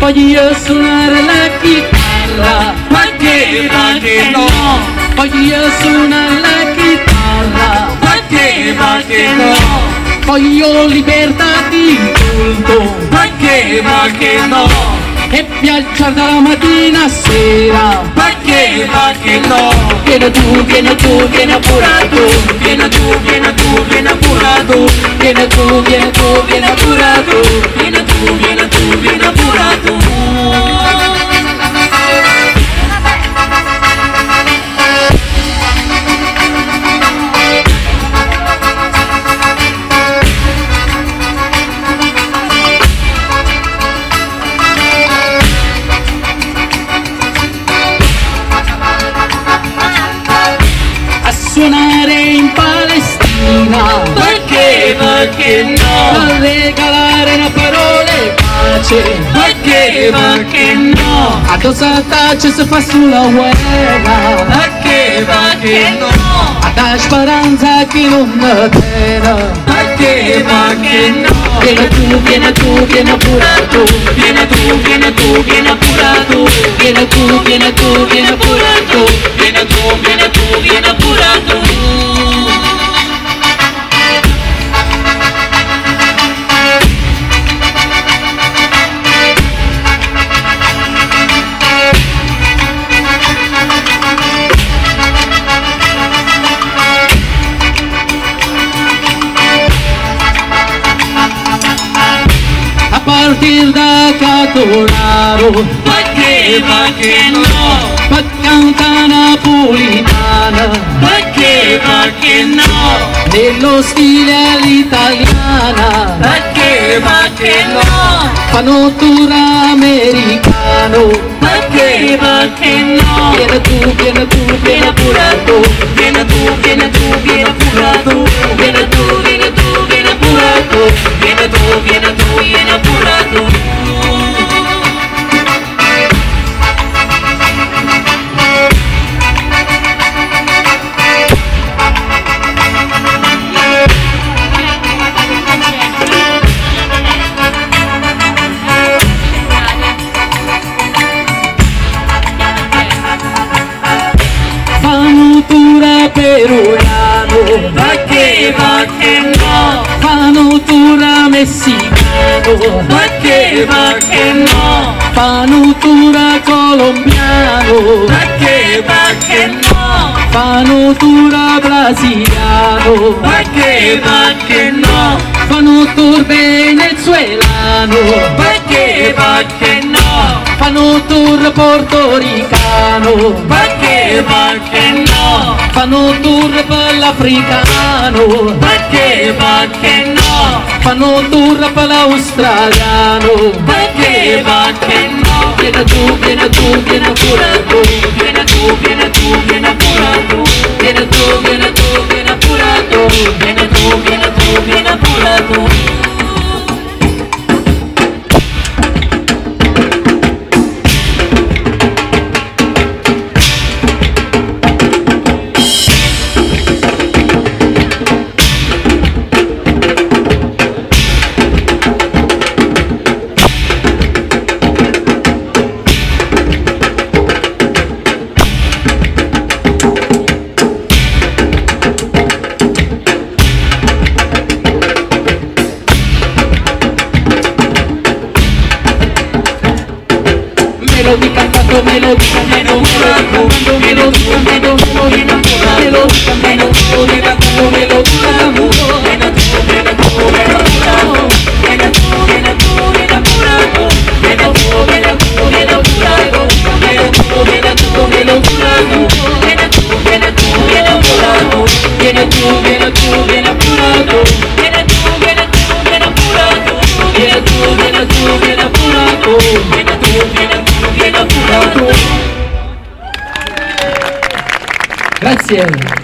voglio suonare la chitarra, ma che no, voglio suonare la chitarra, ma che no, voglio libertà di culto, ma che no, e viaggiare dalla mattina a sera, ma che no, vieni tu, vieni tu, vieni pure tu, vieni tu, vieni tu, vieni pure tu, vieni tu, vieni tu, vieni pure tu, vieni tu, vieni tu, vieni pure tu. Suonare in Palestina, perché no, a regalare una parola e pace, perché no, ad osartaci si fa sulla guerra, perché no, a dare speranza che non terra, perché no, vieni tu, vieni tu, vieni pure tu, vieni tu, vieni tu, vieni pure tu, vieni tu, vieni tu, vieni pure tu, vieni tu, vieni tu, vieni pure tu. a partire da Catonaro, Perché no, per cantare napolitana, perché no, nello stile all'italiana, perché no, fanno tour americano, perché no, vieni tu, vieni tu, vieni pure tu, vieni tu, vieni tu, vieni pure tu, vieni tu, vieni tu, vieni pure tu, vieni tu, vieni tu, vieni pure tu. fanno tour peruviano, Perché no, fanno tour messicano, perché no, fanno tour colombiano, perché no, fanno tour brasiliano, perché no, fanno tour venezuelano, perché no, fanno tour portoricano, perché no, fanno tour per l'africano, perché no, fanno tour per l'australiano, perché no, vieni tu, vieni tu, vieni pure tu, vieni tu, vieni tu, vieni pure tu, vieni tu, vieni tu, vieni pure tu, vieni tu, vieni tu, vieni pure tu. melodía cantando melodía, melodía cantando melodía, melodía cantando melodía, viene tú, viene tú, viene apurado, viene tú, viene tú, viene apurado, viene tú, viene tú, viene apurado, viene tú, viene tú, viene apurado. Grazie.